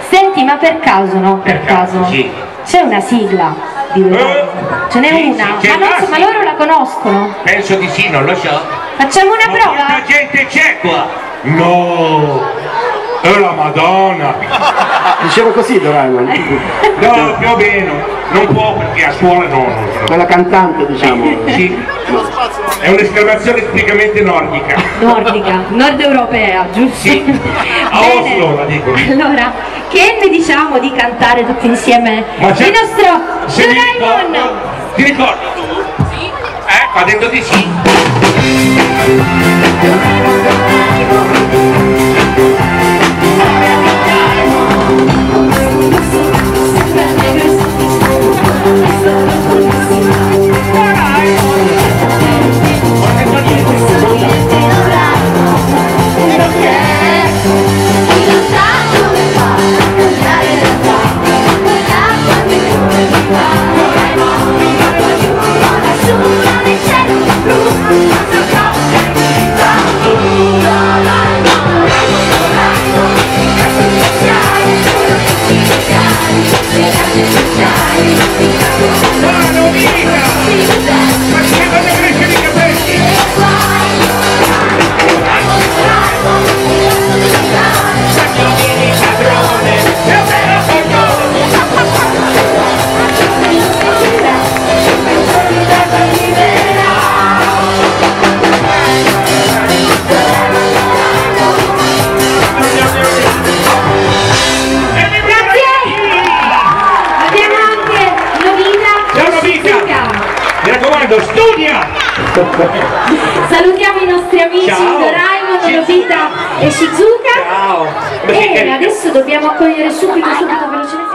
Senti, ma per caso, no? Per caso, sì. c'è una sigla di Doraemon? Ce n'è sì, una? sì, Ma loro la conoscono? Penso di sì, non lo so. Facciamo una Ma prova? quanta gente c'è qua? No! È la Madonna! Diceva così Doraemon? No, più o meno. Non può perché a scuola no. Quella cantante, diciamo. Sì. È un'esclamazione tipicamente nordica. Nordica, nord europea, giusto? Sì. A Bene. Oslo la dicono. Allora, che ne diciamo di cantare tutti insieme Ma il nostro Doraemon? Ti ricordi tu? Sì. Ha detto di sì. Studia! Salutiamo i nostri amici Doraemon, Nobita e Shizuka. Ciao! E adesso dobbiamo accogliere subito velocemente